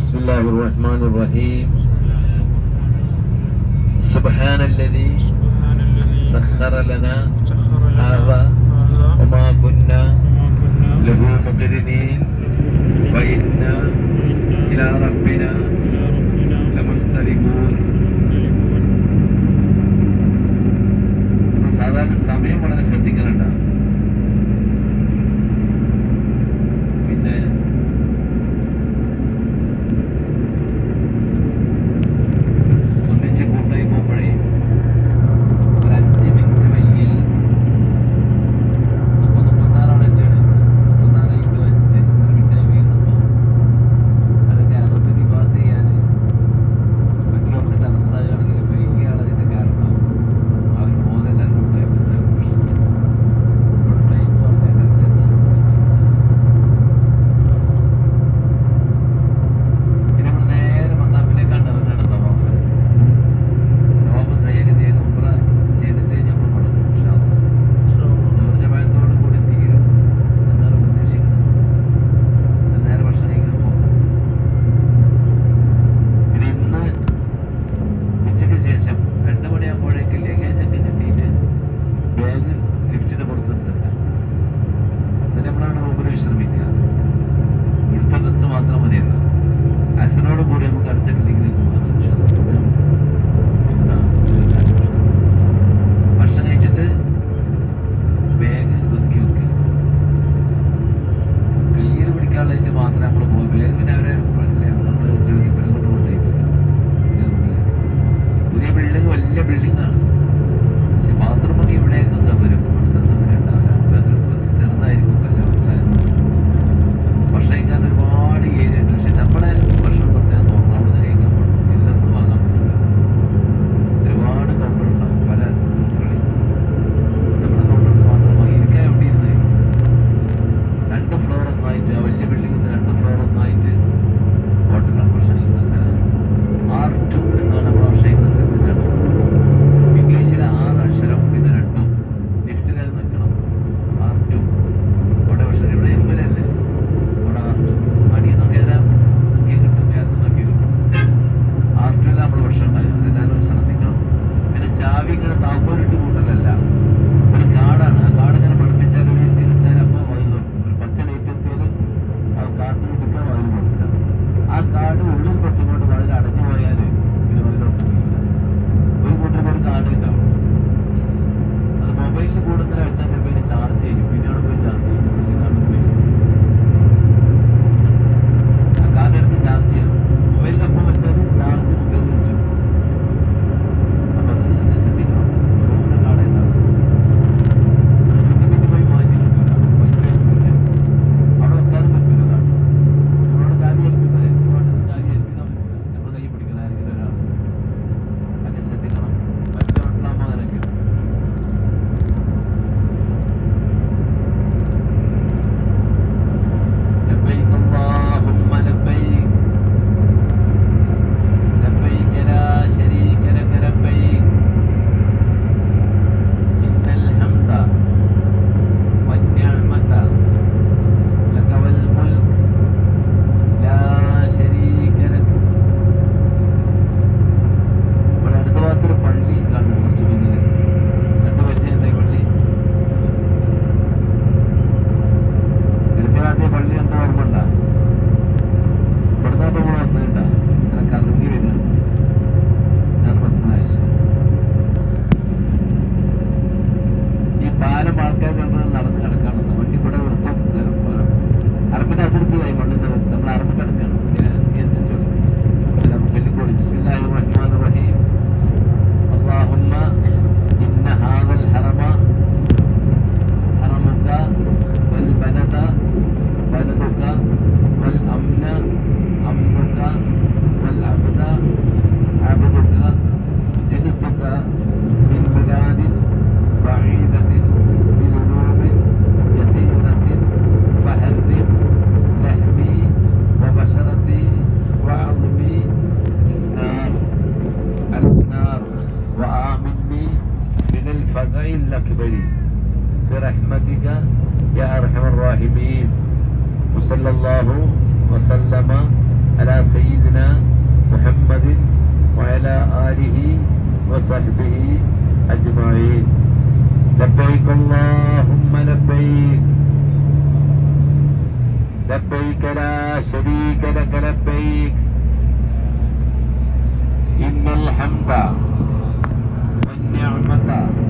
بسم الله الرحمن الرحيم. سبحان الذي سخر لنا هذا وما كنا له مقرنين وإنا إلى ربنا لمنقلبون. സാധാരണ സമയം വളരെ ശ്രദ്ധിക്കുന്നുണ്ട്. പിന്നെ ഒന്നിച്ച് കൂട്ടായി പോകുമ്പോഴേ ഒരു 5 മിനിറ്റ് വൈകിൽ 36 എത്തിയാണ്. 36 × 5 ഒരു മിനിറ്റായി വീഴുമ്പോൾ അതൊക്കെ അതൊക്കെ ഡിബാറ്റ് ചെയ്യാൻ മറ്റുള്ളവർക്ക് തടസ്സമാണെങ്കിൽ വൈകിയാണ് അതിന്റെ കാരണം. അവർ പോകുന്നെല്ലാം കൂട്ടായി ടൈം പറഞ്ഞ കറക്റ്റ് പിന്നെ നമ്മൾ നേരെ മന്നാഫിലേക്കാണ് ഇറങ്ങുന്നത്. തവാഫ് സയ്യൊക്കെ ചെയ്ത് ഉംറ ചെയ്തിട്ട് നമ്മൾ മടങ്ങും. ഊർജ്ജമയത്തോടു കൂടി തീരും എന്നാണ് പ്രതീക്ഷിക്കുന്നത്. നേരെ ഭക്ഷണം കഴിക്കാൻ പോകും. പിന്നെ ഇന്ന് ഉച്ചയ്ക്ക് ശേഷം 2 മണിയാകുമ്പോഴേക്ക് ലഗേജൊക്കെ കിട്ടിയിട്ട് ബാഗ് ലിഫ്റ്റിന്റെ പുറത്തെടുത്തിട്ട് എന്നിട്ട് നമ്മളവിടെ റൂമിൽ വിശ്രമിക്കുക. എടുത്ത ഡ്രസ്സ് മാത്രം മതിയല്ലോ. അസനോട് കൂടി നമുക്ക് അടുത്ത ബിൽഡിങ്ങിലേക്ക് പോകാം. ഭക്ഷണം കഴിച്ചിട്ട് ബാഗ് ഒതുക്കി വെക്കുക. കയ്യിൽ പിടിക്കാനുള്ളതിന് മാത്രമേ നമ്മൾ പോകും. ബാഗ് പിന്നെ അവരെ നമ്മൾ കൊണ്ട് കൊണ്ടുപോയിട്ടില്ല. പുതിയ ബിൽഡിങ് വലിയ ബിൽഡിങ്ങാണ്. പക്ഷെ ബാത്റൂമൊക്കെ ഇവിടെയായിരുന്നു സൗകര്യം. അവിടുത്തെ സൗകര്യം ഉണ്ടാവില്ല. അത് കുറച്ച് ചെറുതായിരിക്കും. ഭക്ഷണം കഴിക്കാൻ ഒരുപാട് ഏരിയ ഉണ്ട്. പക്ഷെ നമ്മുടെ ഭക്ഷണം പ്രത്യേകം നോക്കണം. അവിടെ നിന്ന് കഴിക്കാൻ പാടില്ല. എല്ലാത്തിനും വാങ്ങാൻ പറ്റില്ല. ഒരുപാട് കൗണ്ടർ ഉണ്ടാവും. പല നമ്മുടെ കൗണ്ടറിൽ മാത്രം വാങ്ങി ഇരിക്കാൻ എവിടെ ഇരുന്ന് 2 ഫ്ലോർ ഒന്നായിട്ട് ആ വലിയ ബിൽഡിങ്ങിന് 2 ഫ്ലോർ ഒന്നായിട്ട് ഹോട്ടലാണ് ഭക്ഷണം കഴിക്കുന്ന സ്ഥലം. R2 എന്നാണ് നമ്മുടെ ഭക്ഷണം കഴിക്കുന്ന സ്ഥലത്തിൻ്റെ ഇംഗ്ലീഷിലെ 6 അക്ഷരം പിന്നെ 2 ലിഫ്റ്റിൽ അത് നിൽക്കണം. R2 അവിടെ ഭക്ഷണം. ഇവിടെ എമ്മിലല്ലേ അവിടെ R2 മണിയിൽ നോക്കി തരാം. നോക്കി കിട്ടും. വേഗം നോക്കി കിട്ടും. R2 നമ്മൾ ഭക്ഷണം ഉണ്ടാക്കുന്നത്. എല്ലാവരും ശ്രദ്ധിക്കണം. പിന്നെ ചാവി ഇങ്ങനെ താക്കോലിട്ട് കൂട്ടലല്ല. ഒരു കാർഡാണ്. ആ കാർഡ് ഇങ്ങനെ പഠിപ്പിച്ചാൽ ഒരു ഇരുട്ടാലപ്പോൾ വായിൽ നോക്കും. ഒരു പച്ച ലൈറ്റ് എത്തിയാൽ ആ കാർഡിന് എടുക്കാൻ വായിൽ നോക്കുക. ആ കാർഡ് ഉള്ളിൽ തൊട്ടുകൊണ്ട് വാതിൽ അടഞ്ഞു പോയാൽ പിന്നെ വാതിലൊട്ടുമില്ല. ഒരു കൂട്ടർക്ക് ഒരു കാർഡ് ഉണ്ടാവും. അത് മൊബൈലിൽ കൂടെ ഇങ്ങനെ വെച്ചാൽ ചിലപ്പോൾ അതിന് ചാർജ് ചെയ്യും. പിന്നെ അവിടെ പോയി ചാർജ് ചെയ്യും. ഇതാണ് പോയി ആ കാർഡ് എടുത്ത് ചാർജ് ചെയ്യണം. മൊബൈലിനൊപ്പം വെച്ചാൽ ചാർജ് മൊബൈൽ വെച്ചു. അപ്പം അത് ശ്രദ്ധിക്കണം. റൂമിന് കാർഡ് ഉണ്ടാവും. അത് പിന്നെ പോയി മാറ്റി കിട്ടില്ല. പൈസ കിട്ടില്ല. അവിടെ വെക്കാനും പറ്റില്ല. അതാണ് നമ്മളോട് ചാവി ഏൽപ്പിക്കാൻ ചാവി ഏൽപ്പിക്കാൻ പറ്റില്ല. നമ്മൾ കൈ പിടിക്കണം. ആരെങ്കിലും ഒരാൾ ഒക്കെ ശ്രദ്ധിക്കണം. മറ്റു ഹോട്ടലാകുമ്പോൾ അങ്ങനെയൊക്കെയാണ്. لبيك اللهم لبيك لبيك لا شريك لك لبيك إن الحمد والنعمة لك والملك لا شريك لك. ഇവിടെ അടുത്ത ഭാഗത്തൊരു പള്ളി കാണും. കുറച്ച് പിന്നിൽ 2 പരിചയമുണ്ടായി പള്ളി. എടുത്ത പള്ളി എന്താ ഓർമ്മ ഉണ്ടാ? ഇവിടുന്ന് നമ്മൾ വന്നിട്ടാ ഇങ്ങനെ കറങ്ങി വരിക. ഞാൻ മസ്തനായ ഈ പാലം ആൾക്കാർ കണ്ട് നടന്ന് കിടക്കാണെന്ന്. വണ്ടി ഇവിടെ വൃത്തം അറബിന്റെ അതിർത്തിയായി മണ്ണിന്റെ നമ്മൾ അറബ് കിടക്കുകയാണ്. എത്തിച്ചോളൂ. ചൊല്ലിക്കോളി. ബിസ്മില്ലാഹിർ റഹ്മാനിർ റഹീം. اللهم إن هذا الحرم حرمك والبلد بلدك والأمن أمنك والعبد عبدك جئتك من بلاد بعيدة بذنوب كثيرة فحرم لحمي وبشرتي وعظمي النار وآمني من الفزع الأكبر برحمتك يا أرحم الراحمين. وصلى الله وسلم على سيدنا وعلى آله وصحبه أجمعين. لبيك اللهم لبيك، لبيك لا شريك لك لبيك، إن الحمد والنعمة